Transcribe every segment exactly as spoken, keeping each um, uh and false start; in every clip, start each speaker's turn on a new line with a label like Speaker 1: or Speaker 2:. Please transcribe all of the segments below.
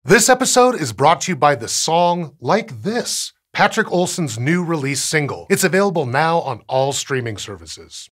Speaker 1: This episode is brought to you by the song Like This, Patrick Olson's new release single. It's available now on all streaming services.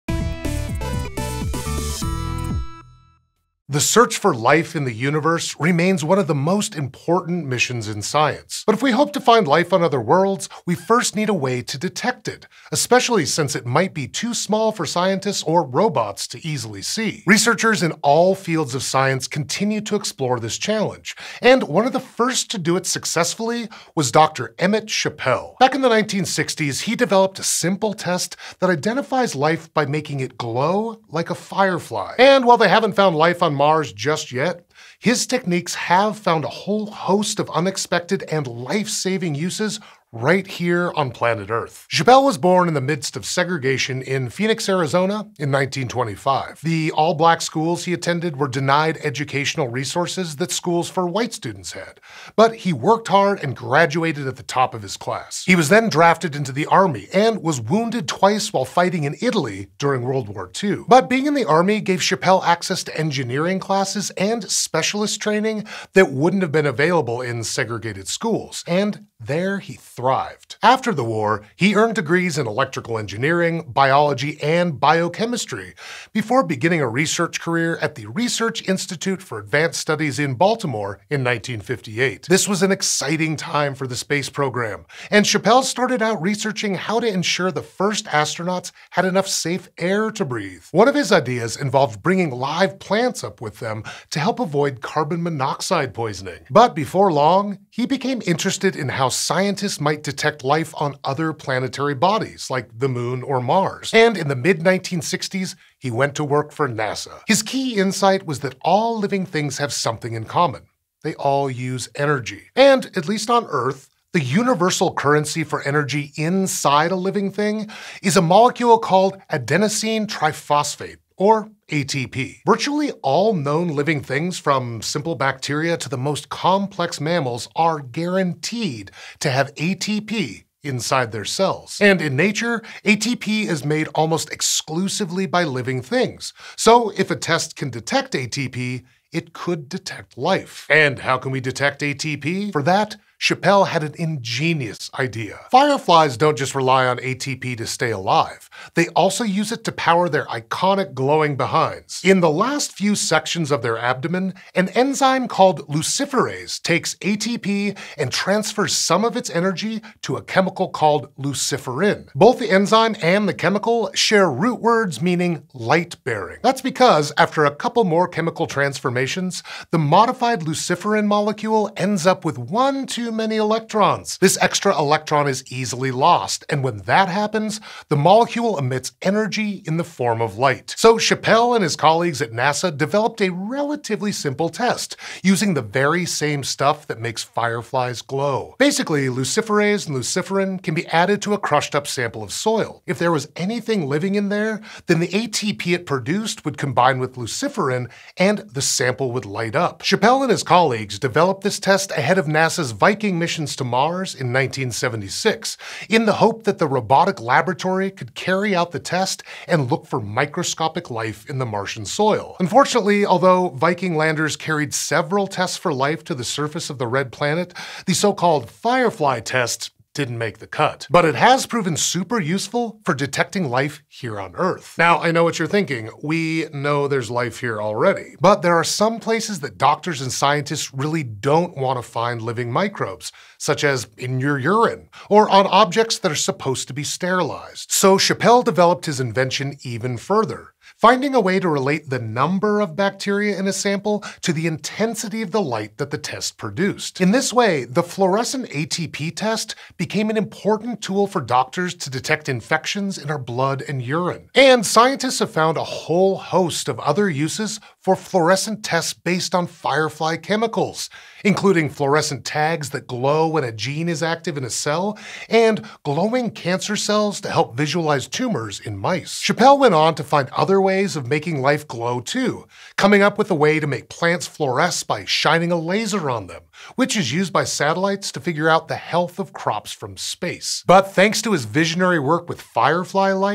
Speaker 1: The search for life in the universe remains one of the most important missions in science. But if we hope to find life on other worlds, we first need a way to detect it, especially since it might be too small for scientists or robots to easily see. Researchers in all fields of science continue to explore this challenge, and one of the first to do it successfully was Doctor Emmett Chappelle. Back in the nineteen sixties, he developed a simple test that identifies life by making it glow like a firefly. And while they haven't found life on Mars just yet, his techniques have found a whole host of unexpected and life-saving uses right here on planet Earth. Chappelle was born in the midst of segregation in Phoenix, Arizona in nineteen twenty-five. The all-black schools he attended were denied educational resources that schools for white students had, but he worked hard and graduated at the top of his class. He was then drafted into the Army and was wounded twice while fighting in Italy during World War Two. But being in the Army gave Chappelle access to engineering classes and specialist training that wouldn't have been available in segregated schools, and there he thrived. After the war, he earned degrees in electrical engineering, biology, and biochemistry before beginning a research career at the Research Institute for Advanced Studies in Baltimore in nineteen fifty-eight. This was an exciting time for the space program, and Chappelle started out researching how to ensure the first astronauts had enough safe air to breathe. One of his ideas involved bringing live plants up with them to help avoid carbon monoxide poisoning. But before long, he became interested in how scientists might detect life on other planetary bodies, like the Moon or Mars. And in the mid nineteen sixties, he went to work for NASA. His key insight was that all living things have something in common. They all use energy. And, at least on Earth, the universal currency for energy inside a living thing is a molecule called adenosine triphosphate, or A T P. Virtually all known living things, from simple bacteria to the most complex mammals, are guaranteed to have A T P inside their cells. And in nature, A T P is made almost exclusively by living things. So if a test can detect A T P, it could detect life. And how can we detect A T P? For that, Chappelle had an ingenious idea. Fireflies don't just rely on A T P to stay alive. They also use it to power their iconic glowing behinds. In the last few sections of their abdomen, an enzyme called luciferase takes A T P and transfers some of its energy to a chemical called luciferin. Both the enzyme and the chemical share root words meaning light-bearing. That's because, after a couple more chemical transformations, the modified luciferin molecule ends up with one, two, many electrons. This extra electron is easily lost, and when that happens, the molecule emits energy in the form of light. So Chappelle and his colleagues at NASA developed a relatively simple test, using the very same stuff that makes fireflies glow. Basically, luciferase and luciferin can be added to a crushed up sample of soil. If there was anything living in there, then the A T P it produced would combine with luciferin, and the sample would light up. Chappelle and his colleagues developed this test ahead of NASA's Viking missions to Mars in nineteen seventy-six, in the hope that the robotic laboratory could carry out the test and look for microscopic life in the Martian soil. Unfortunately, although Viking landers carried several tests for life to the surface of the red planet, the so-called Firefly test didn't make the cut. But it has proven super useful for detecting life here on Earth. Now, I know what you're thinking. We know there's life here already. But there are some places that doctors and scientists really don't want to find living microbes, such as in your urine, or on objects that are supposed to be sterilized. So Chappelle developed his invention even further, finding a way to relate the number of bacteria in a sample to the intensity of the light that the test produced. In this way, the fluorescent A T P test became an important tool for doctors to detect infections in our blood and urine. And scientists have found a whole host of other uses for fluorescent tests based on firefly chemicals, including fluorescent tags that glow when a gene is active in a cell, and glowing cancer cells to help visualize tumors in mice. Chappelle went on to find other ways of making life glow too, coming up with a way to make plants fluoresce by shining a laser on them, which is used by satellites to figure out the health of crops from space. But thanks to his visionary work with firefly light,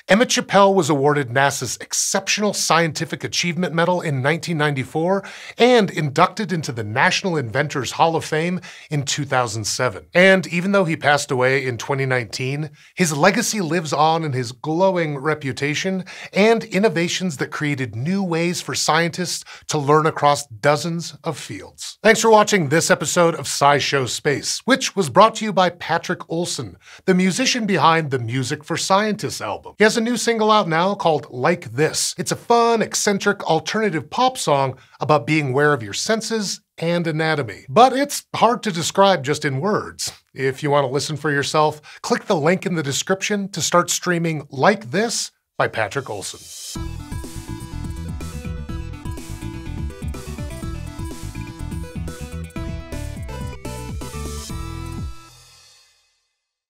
Speaker 1: Emmett Chappelle was awarded NASA's Exceptional Scientific Achievement Medal in nineteen ninety-four and inducted into the National Inventors Hall of Fame in two thousand seven. And even though he passed away in twenty nineteen, his legacy lives on in his glowing reputation and innovations that created new ways for scientists to learn across dozens of fields. Thanks for watching this episode of SciShow Space, which was brought to you by Patrick Olson, the musician behind the Music for Scientists album. He has a new single out now called Like This. It's a fun, eccentric, alternative pop song about being aware of your senses and anatomy. But it's hard to describe just in words. If you want to listen for yourself, click the link in the description to start streaming Like This by Patrick Olson.